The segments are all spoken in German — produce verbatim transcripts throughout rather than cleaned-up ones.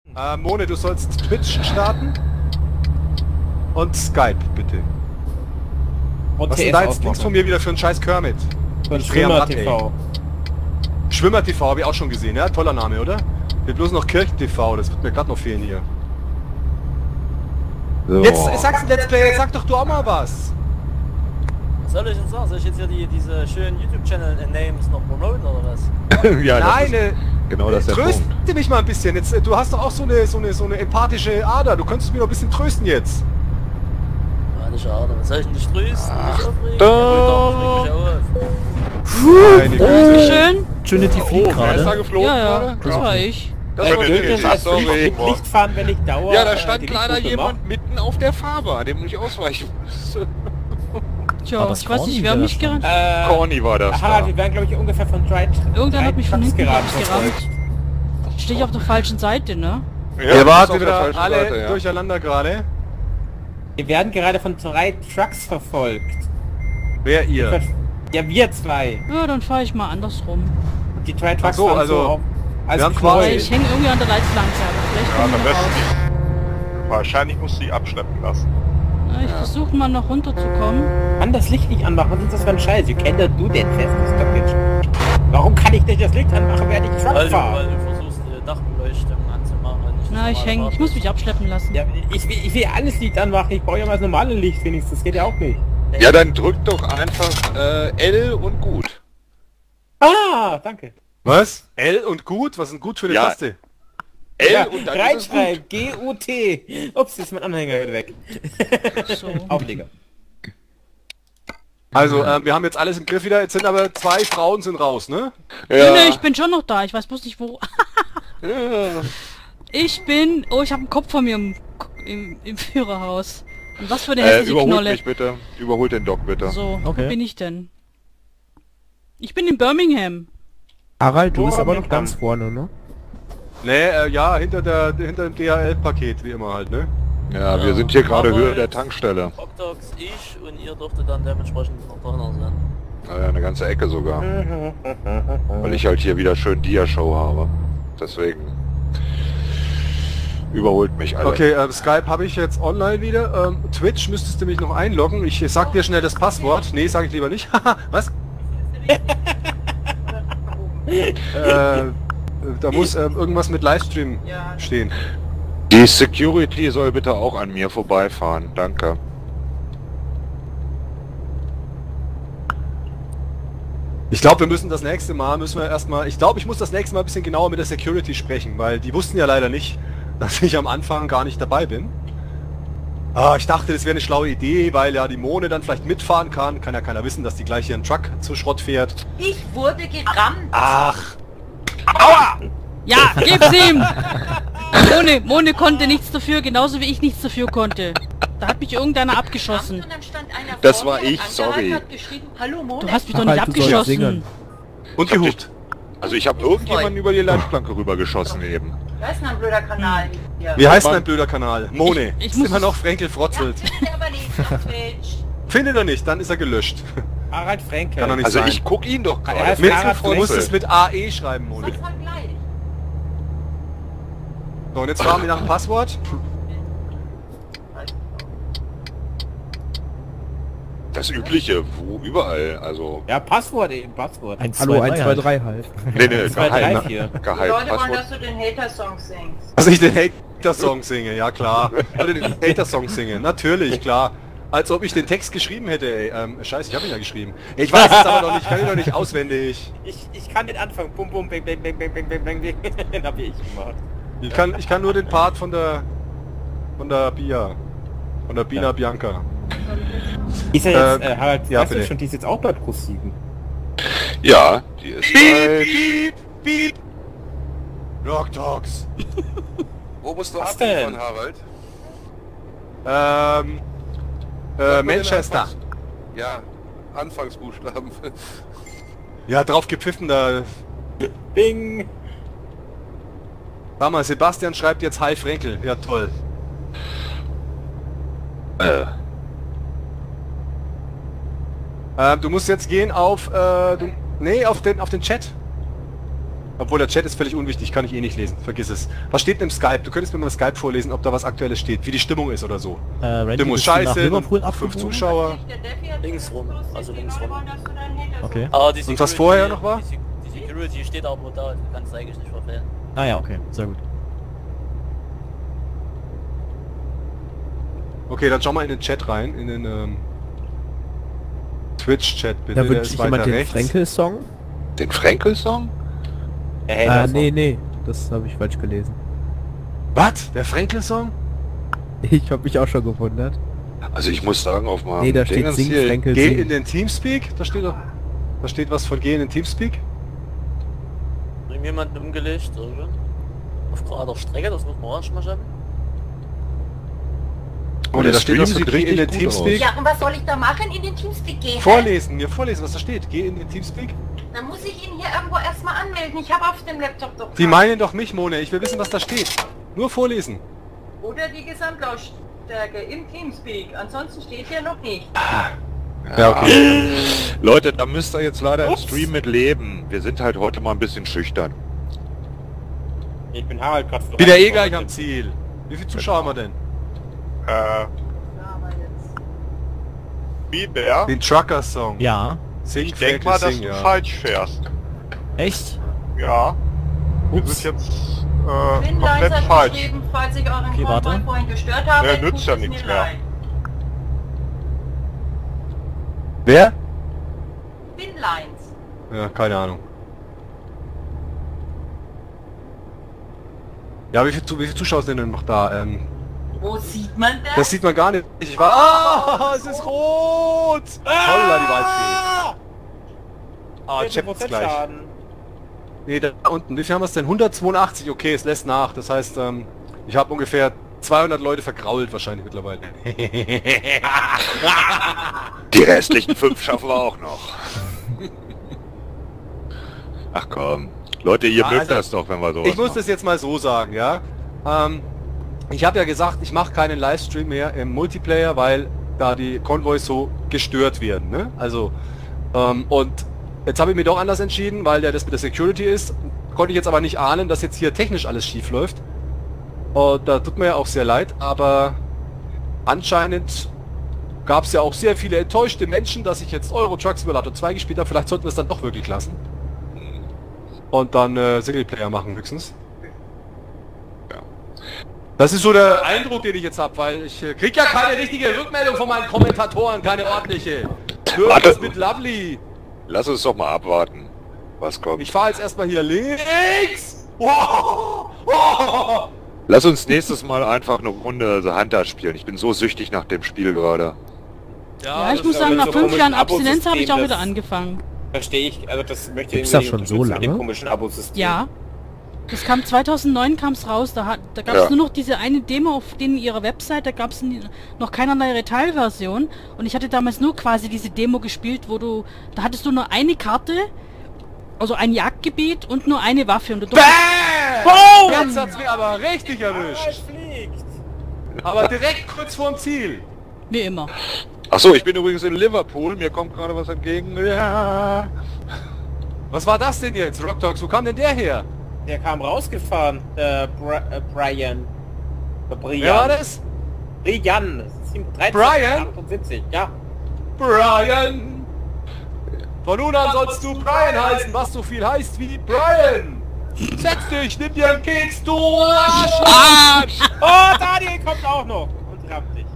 Äh, Mone, du sollst Twitch starten. Und Skype, bitte. Und Was ist denn da jetzt links von mir wieder für ein scheiß Kermit? Von Schwimmer T V. Schwimmer T V habe ich auch schon gesehen, ja? Toller Name, oder? Wird bloß noch Kirchen T V, das wird mir gerade noch fehlen hier. So. Jetzt sagst du Let's Play, jetzt sag doch du auch mal was. Was soll ich denn sagen? Soll ich jetzt hier die, diese schönen YouTube-Channel-Names noch promoten oder was? Ja, Nein, das ist, genau das ist der tröste Punkt. mich mal ein bisschen. Jetzt, du hast doch auch so eine, so eine, so eine empathische Ader. Du könntest mich noch ein bisschen trösten jetzt. Ja, nicht schade. Was soll ich denn nicht trösten? Nicht aufregen? Doch. Ja, reg mich auf. Meine Güte. Dankeschön. Trinity fliegt Oh, wer ist da gerade. geflogen Ja, ja, gerade? das war ich. Das Äh, war dürfen Trinity, als sorry. Licht, Licht fahren, wenn ich dauer. Ja, da äh, stand die leider Lichthupe jemand mitten auf der Fahrbahn, dem ich ausweichen musste. Tja, War das ich weiß Corny, nicht, wer der mich das gerannt. Äh, Corny war das aha, da. wir werden glaube ich ungefähr von drei Irgendwann hat mich von hinten gerade gerannt. Stehe ich auf der falschen Seite, ne? Ja, Ihr du wart bist auf der wieder falschen alle Seite, ja. durcheinander gerade. Wir werden gerade von drei Trucks verfolgt. Wer ihr? Ja, wir zwei. Ja, dann fahre ich mal andersrum. Die drei Trucks Ach so, fahren also, so auf, als wir haben Knäuel. quasi- Weil ich hänge irgendwie an der Leitplanke, aber vielleicht Ja, komme am ich noch raus. besten. Wahrscheinlich musst du die abschleppen lassen. Ja, ich versuche mal noch runterzukommen. Kann das Licht nicht anmachen, was ist das für ein Scheiß? Wie kennt du den festes Stoppage? Warum kann ich nicht das Licht anmachen, während ich Truck Weil du, weil fahre? du versuchst, die Dachbeleuchtung anzumachen. und nicht das Na, ich normale hänge. Ich muss mich abschleppen lassen. Ja, ich, will, ich will alles Licht anmachen, ich brauche ja mal das normale Licht wenigstens, das geht ja auch nicht. Ja, dann drück doch einfach äh, L und gut. Ah, danke. Was? L und gut? Was ist denn gut für eine Ja. Taste? L Ja, und dann ist es gut. reinschreiben, G U T. Ups, ist mein Anhänger wieder weg. So. Aufleger. Also, ähm, wir haben jetzt alles im Griff wieder. Jetzt sind aber zwei Frauen sind raus, ne? Nee, Ja. nee, ich bin schon noch da. Ich weiß bloß nicht wo. Ja. Ich bin... Oh, ich habe einen Kopf von mir im, im, im Führerhaus. Und was für eine Äh, hässliche überholt Knolle. mich bitte. Überholt den Doc bitte. So, Okay. wo bin ich denn? Ich bin in Birmingham. Harald, du bist Wo aber haben noch wir ganz vorne, ne? Ne, äh, ja, hinter der hinter dem D H L-Paket, wie immer halt, ne? Ja, wir sind hier gerade Aber Höhe der jetzt- Tankstelle. Obdox, ich und ihr dürftet dann dementsprechend noch drin sein. Naja, eine ganze Ecke sogar. Weil ich halt hier wieder schön Dia-Show habe. Deswegen überholt mich alle. Okay, äh, Skype habe ich jetzt online wieder. Ähm, Twitch müsstest du mich noch einloggen. Ich sag dir schnell das Passwort. Nee, sage ich lieber nicht. Haha, was? äh, da muss ähm, irgendwas mit Livestream stehen. Die Security soll bitte auch an mir vorbeifahren. Danke. Ich glaube, wir müssen das nächste Mal, müssen wir erstmal, ich glaube, ich muss das nächste Mal ein bisschen genauer mit der Security sprechen, weil die wussten ja leider nicht, dass ich am Anfang gar nicht dabei bin. Ah, ich dachte, das wäre eine schlaue Idee, weil ja die Mone dann vielleicht mitfahren kann. Kann ja keiner wissen, dass die gleich hier einen Truck zu Schrott fährt. Ich wurde gerammt. Ach, Ja, gib's ihm! Mone, Mone konnte nichts dafür, genauso wie ich nichts dafür konnte. Da hat mich irgendeiner abgeschossen. Und dann stand einer Das vor war mir, ich, angehalten, sorry. hat geschrien, hallo Mone. Du hast mich doch nicht Harald, du sollst abgeschossen. singen. und gehupt. Also ich habe irgendjemanden über die Leitplanke rübergeschossen eben. Das ist ein blöder Kanal hier. Wie heißt denn ein blöder Kanal? Mone. Ich- ich ist muss- immer noch Frenkel Frotzelt. Findet er aber nicht auf Twitch. Findet er nicht, dann ist er gelöscht. Harald Frenkel. Kann doch nicht Also sein. ich guck ihn doch Er gerade. ist mit, Fahrrad du musst Frenkel. es mit A E schreiben, Mone. Was war gleich? So, und jetzt fragen wir nach dem Passwort. Das übliche, wo überall, also. Ja, Passwort eben, Passwort. eins, Hallo, eins, zwei, drei halt. Nee, nee, zwei, drei, geheim. vier. Die Geheim. Leute wollen, Passwort. dass du den Hater-Song singst. Dass ich den Hater-Song singe, ja klar. Oder den Hater-Song singe, natürlich, klar. Als ob ich den Text geschrieben hätte, ey. Ähm, scheiße, ich habe ihn ja geschrieben. Ich weiß es aber noch nicht, ich kann ihn noch nicht auswendig. Ich, ich kann den Anfang. Bum bum bang bang bang bang bang bang bang. Den hab ich gemacht. Ich kann, ich kann nur den Part von der von der Bia. Von der Bina Ja. Bianca. Ist er jetzt, Äh, äh, Harald, ja, weißt du bitte. schon, die ist jetzt auch bei Pro sieben. Ja, die ist bei... piep, piep. Rock Dogs. Wo musst du Was denn? Harald? Ähm, äh, Manchester. Ja, Anfangsbuchstaben. Ja, drauf gepfiffen, da. Bing! Warte mal, Sebastian schreibt jetzt Hi Frenkel. Ja, toll. Äh. Ähm, du musst jetzt gehen auf, äh, du, nee, auf den, auf den Chat. Obwohl der Chat ist völlig unwichtig, kann ich eh nicht lesen. Vergiss es. Was steht denn im Skype? Du könntest mir mal Skype vorlesen, ob da was Aktuelles steht, wie die Stimmung ist oder so. Äh, Randy, Stimmung ist bist du nach scheiße, Liverpool fünf abgebogen? Zuschauer. Links rum, also links rum. Okay. Aber die Und was vorher noch war? Die, Se- die Security steht aber da, du kannst eigentlich nicht verfehlen. Ah ja, okay, sehr gut. Okay, dann schau mal in den Chat rein, in den ähm, Twitch-Chat bitte. Da Der wünsche ist ich weiter jemand den rechts. Frenkel-Song. Den Frenkel-Song? Hey, Ah, das nee, nee. Das habe ich falsch gelesen. Was? Der Frenkel-Song? Ich habe mich auch schon gewundert. Also ich muss sagen, auf meinem Nee, da steht Dingens Sing, hier- Frenkel, Geh Sing. in den Teamspeak, da steht doch... Da steht was von Geh in den Teamspeak. Irgendjemanden umgelegt, oder? Auf gerader Strecke, das muss man auch schon mal schaffen. Oh, da der steht Stream was von sieht Geh in richtig den gut Teamspeak. Ja, und was soll ich da machen? In den Teamspeak gehen? Vorlesen, mir vorlesen, was da steht. Geh in den Teamspeak. Dann muss ich ihn hier irgendwo erstmal anmelden. Ich habe auf dem Laptop doch... Die meinen doch mich, Mone. Ich will wissen, was da steht. Nur vorlesen. Oder die Gesamtlautstärke im Teamspeak. Ansonsten steht hier noch nicht. Ja, okay. Leute, da müsst ihr jetzt leider im Stream mit leben. Wir sind halt heute mal ein bisschen schüchtern. Ich bin Harald gerade. Bin ja eh gleich am Ziel. Wie viele Zuschauer haben wir denn? Äh, Ja, aber jetzt... Bibär, Den Trucker-Song. Ja. Sing, ich denk mal, dass sing, du ja. falsch fährst. Echt? Ja. Wir Ups. sind jetzt äh, Bin komplett leiser falsch. geschrieben, falls ich euren Okay, Konvoi warte. vorhin gestört habe. Ja, tut nützt ja es nichts mir mehr. leid. Wer? Binlines. Ja, keine Ahnung. Ja, wie viele wie viel Zuschauer sind denn noch da? Ähm, Wo sieht man das? das sieht man gar nicht. Ich war... Ah, es ist rot! Holla, die Waldfee. Ah, checkt's gleich. Schaden. Nee, da unten. Wie viel haben wir es denn? hundertzweiundachtzig. Okay, es lässt nach. Das heißt, ähm, ich habe ungefähr zweihundert Leute vergrault wahrscheinlich mittlerweile. Die restlichen fünf schaffen wir auch noch. Ach komm. Leute, ihr Ja, mögt also, das doch, wenn wir sowas Ich muss machen. das jetzt mal so sagen, ja. Ähm, ich habe ja gesagt, ich mache keinen Livestream mehr im Multiplayer, weil da die Konvois so gestört werden. Ne? Also, ähm, und jetzt habe ich mir doch anders entschieden, weil der das mit der Security ist. Konnte ich jetzt aber nicht ahnen, dass jetzt hier technisch alles schief läuft. Und da tut mir ja auch sehr leid, aber anscheinend gab es ja auch sehr viele enttäuschte Menschen, dass ich jetzt Euro Truck Simulator zwei gespielt habe. Vielleicht sollten wir es dann doch wirklich lassen. Und dann äh, Singleplayer machen höchstens. Ja. Das ist so der Eindruck, den ich jetzt habe, weil ich äh, krieg ja keine richtige Rückmeldung von meinen Kommentatoren, keine ordentliche. Hör Warte. das mit Lovely. Lass uns doch mal abwarten, was kommt. Ich fahre jetzt erstmal hier links. Oh, oh. Lass uns nächstes Mal einfach eine Runde The Hunter spielen. Ich bin so süchtig nach dem Spiel gerade. Ja, ich das muss ist sagen, mit nach so fünf komischen Jahren Abstinenz habe ich auch Abosystem, wieder das- angefangen. Verstehe ich, also das möchte Gibt's ich das irgendwie schon nicht so unterstützen mit dem lange? komischen Abosystem. Ja. Das kam zweitausendneun kam's raus, da, hat- da gab es Ja. nur noch diese eine Demo auf denen ihrer Website, da gab es noch keinerlei Retail-Version und ich hatte damals nur quasi diese Demo gespielt, wo du, da hattest du nur eine Karte, also ein Jagdgebiet und nur eine Waffe und du durftest, Boom! Jetzt hat's mir aber richtig erwischt. fliegt. Aber direkt kurz vorm Ziel. wie immer. Ach so, ich bin übrigens in Liverpool. Mir kommt gerade was entgegen. Ja. Was war das denn jetzt, Rock Dogs? Wo kam denn der her? Der kam rausgefahren, der Bri äh, Brian. Der Brian. Wer war das? Brian. Das ist dreizehn Brian? achtundsiebzig, ja. Brian! Von nun an sollst du Brian heißen, was so viel heißt wie Brian! Setz dich, nimm dir einen Keks, du Arsch! Oh, Daniel kommt auch noch und rammt dich.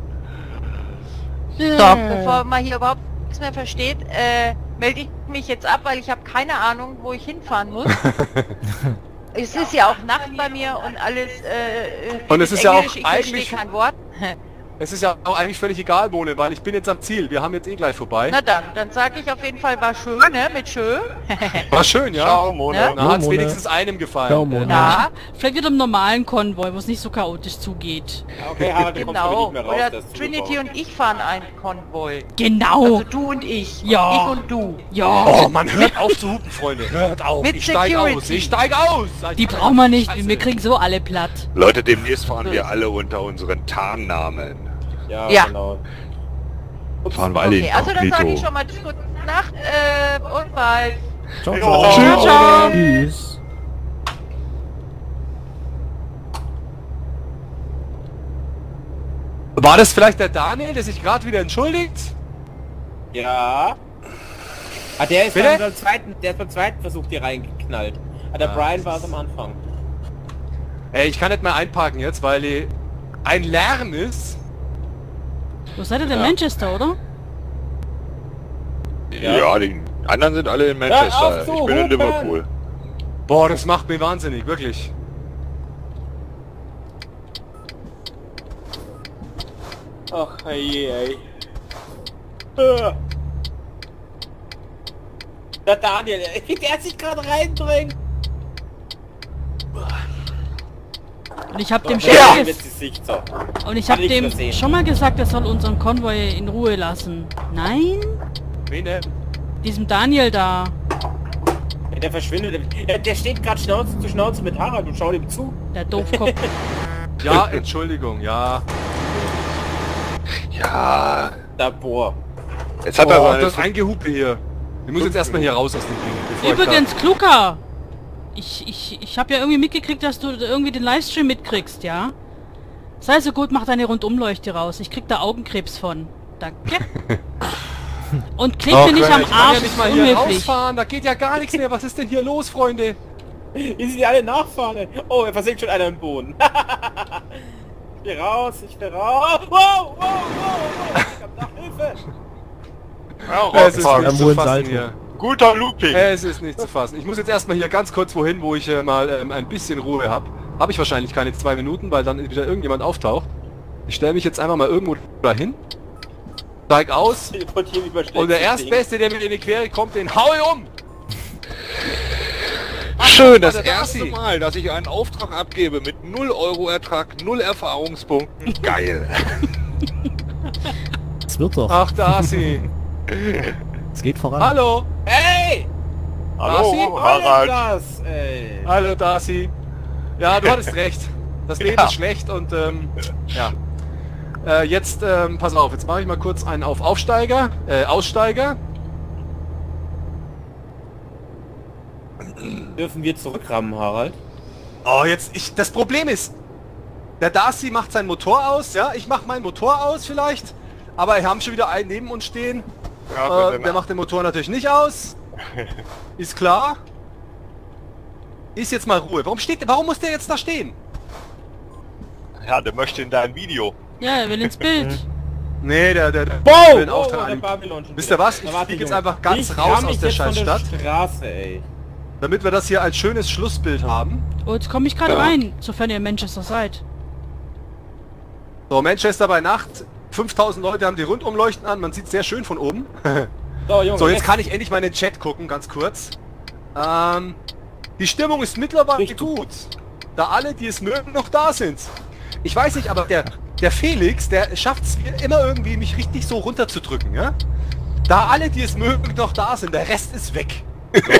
So, bevor man hier überhaupt nichts mehr versteht, äh, melde ich mich jetzt ab, weil ich habe keine Ahnung, wo ich hinfahren muss. Es ist ja auch Nacht bei mir und alles, äh, Und es ist ja auch Englisch, ich eigentlich- verstehe kein Wort. Es ist ja auch eigentlich völlig egal, Mone, weil ich bin jetzt am Ziel. Wir haben jetzt eh gleich vorbei. Na dann, dann sage ich auf jeden Fall, war schön, ne, mit schön. War schön, ja? Ciao, Mona. Ne? Na, hat's Mone. wenigstens einem gefallen. Ciao, Mone. Ja, Vielleicht wieder im normalen Konvoi, wo es nicht so chaotisch zugeht. Okay, Harald, du kommst aber genau. nicht mehr raus. Oder das ist Trinity zugebaut. und ich fahren einen Konvoi. Genau! Also du und ich. Ja. Ich und du. Ja! Oh, man, hört auf zu hupen, Freunde. Hört auf. Mit Ich steig Security. aus. Ich steig aus. Die brauchen wir nicht, Scheiße. wir kriegen so alle platt. Leute, demnächst fahren wir alle unter unseren Tarnnamen. Ja, Ja. genau. Fahren wir alle Okay, also dann sage ich inkognito. schon mal gute Nacht äh, und bald. Ciao, Ja. ciao. Tschüss. Tschüss. War das vielleicht der Daniel, der sich gerade wieder entschuldigt? Ja. Ah, der ist Bitte? dann beim zweiten, der ist beim zweiten Versuch hier reingeknallt. Ah, der Ah, Brian war es am Anfang. Ey, ich kann nicht mehr einparken jetzt, weil die ein Lärm ist. Wo seid ihr denn? Manchester, oder? Ja, ja, die anderen sind alle in Hör Manchester. auf zu Ich bin in hupen! Liverpool. Boah, das macht mich wahnsinnig, wirklich. Ach, hey, ey. Ah. Der Daniel, ey, der hat sich gerade reindrängt. Und ich habe dem, Ja. schon, Mit ges Gesicht so. und ich hab Kann ich dem übersehen. schon mal gesagt, er soll unseren Konvoi in Ruhe lassen. Nein? Wen denn? Diesem Daniel da. Ja, der verschwindet. Der, der steht gerade Schnauze zu Schnauze mit Harald und schaut ihm zu. Der Doofkopf. Ja, Entschuldigung, ja. Ja, Da, boah. jetzt hat er Oh, seine... das Eingehupe hier. Ich muss jetzt erstmal hier raus aus dem Ding. bevor ich Übrigens, Kluka! Ich, ich, ich habe ja irgendwie mitgekriegt, dass du irgendwie den Livestream mitkriegst, ja? Sei so gut, mach deine Rundumleuchte raus. Ich krieg da Augenkrebs von. Danke. Und klick da... mir nicht am ich kann Arsch, ja nicht mal ist hier unhöflich. rausfahren, da geht ja gar nichts mehr. Was ist denn hier los, Freunde? Hier sind die alle nachfahren. Oh, er versinkt schon einer im Boden. Ich will raus, ich will raus. Wow, wow, wow, wow. Ich hab nach Hilfe. Ja, Es ist Rockfahrt. nicht zu Amur in fassen Salto. hier. Guter Looping. Es ist nicht zu fassen. Ich muss jetzt erstmal hier ganz kurz wohin, wo ich äh, mal ähm, ein bisschen Ruhe habe. Habe ich wahrscheinlich keine zwei Minuten, weil dann wieder irgendjemand auftaucht. Ich stelle mich jetzt einfach mal irgendwo dahin. Steig aus. Teleportieren über Und der schlechtes Erstbeste, der mir in die Quere kommt, den hau ich um! Schön, das der erste Darcy. Mal, dass ich einen Auftrag abgebe mit null Euro Ertrag, null Erfahrungspunkten. Geil. Es wird doch. Ach, Darcy. Es geht voran. Hallo. Hey! Darcy? Hallo, Was ist Harald. das, ey? Hallo, Darcy. Ja, du hattest recht. Das Leben Ja. ist schlecht und ähm, ja. Äh, jetzt, ähm, pass auf, jetzt mache ich mal kurz einen auf Aufsteiger, äh, Aussteiger. Dürfen wir zurückrammen, Harald? Oh, jetzt, ich, das Problem ist, der Darcy macht sein Motor aus, ja, ich mache mein Motor aus vielleicht, aber wir haben schon wieder einen neben uns stehen. Ja, Äh, der macht den Motor natürlich nicht aus. Ist klar. Ist jetzt mal Ruhe. Warum steht, warum muss der jetzt da stehen? ja, der möchte in dein Video. Ja, er will ins Bild. Nee, der, der, der Wow! will einen Oh, Auftrag der an- Babylon schon Wisst wieder. ihr was? Ich Na, warte, fliege jetzt Junge. einfach ganz Ich raus ramm aus mich der jetzt von Scheißstadt, Straße, ey. damit wir das hier ein schönes Schlussbild haben. Oh, jetzt komme ich gerade Ja. rein, sofern ihr in Manchester seid. So, Manchester bei Nacht. fünftausend Leute haben die Rundumleuchten an. Man sieht sehr schön von oben. So, Junge. So, jetzt kann ich endlich mal in den Chat gucken, ganz kurz. Ähm, die Stimmung ist mittlerweile Richtig gut. Da alle, die es mögen, noch da sind. Ich weiß nicht, aber der, der Felix, der schafft es immer irgendwie, mich richtig so runterzudrücken, ja? Da alle, die es mögen, noch da sind, der Rest ist weg. So.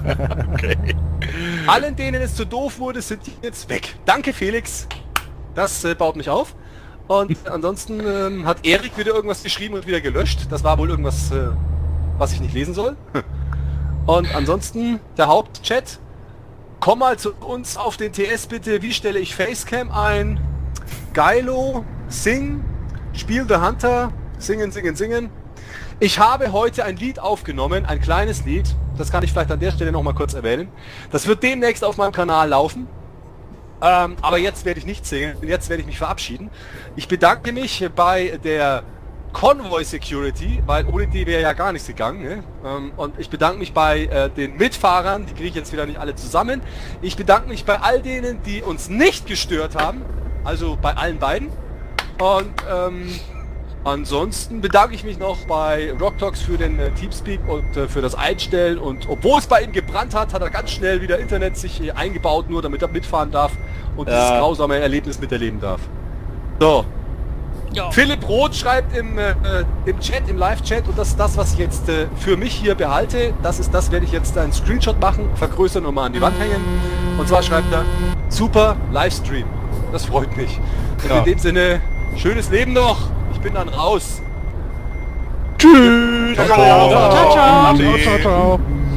Allen, denen es zu doof wurde, sind die jetzt weg. Danke, Felix. Das äh, baut mich auf. Und ansonsten ähm, hat Erik wieder irgendwas geschrieben und wieder gelöscht. Das war wohl irgendwas, äh, was ich nicht lesen soll. Und ansonsten der Hauptchat. Komm mal zu uns auf den T S bitte. Wie stelle ich Facecam ein? Geilo, sing, spiel the Hunter, singen, singen, singen. Ich habe heute ein Lied aufgenommen, ein kleines Lied. Das kann ich vielleicht an der Stelle noch mal kurz erwähnen. Das wird demnächst auf meinem Kanal laufen. Ähm, aber jetzt werde ich nicht singen, jetzt werde ich mich verabschieden. Ich bedanke mich bei der Convoy Security, weil ohne die wäre ja gar nichts gegangen. Ne? Ähm, und ich bedanke mich bei äh, den Mitfahrern, die kriege ich jetzt wieder nicht alle zusammen. Ich bedanke mich bei all denen, die uns nicht gestört haben, also bei allen beiden. Und ähm, ansonsten bedanke ich mich noch bei Rocktalks für den äh, Teamspeak und äh, für das Einstellen. Und obwohl es bei ihm gebrannt hat, hat er ganz schnell wieder Internet sich äh, eingebaut, nur damit er mitfahren darf und Ja. dieses grausame Erlebnis miterleben darf. So. Ja. Philipp Roth schreibt im, äh, im Chat, im Live-Chat, und das ist das, was ich jetzt äh, für mich hier behalte. Das ist das, werde ich jetzt einen Screenshot machen, vergrößern und mal an die Wand hängen. Und zwar schreibt er, super Livestream. Das freut mich. Und Ja. in dem Sinne, schönes Leben noch. Ich bin dann raus. Tschüss. Ciao, Ciao, ciao. Ade. Ciao, ciao.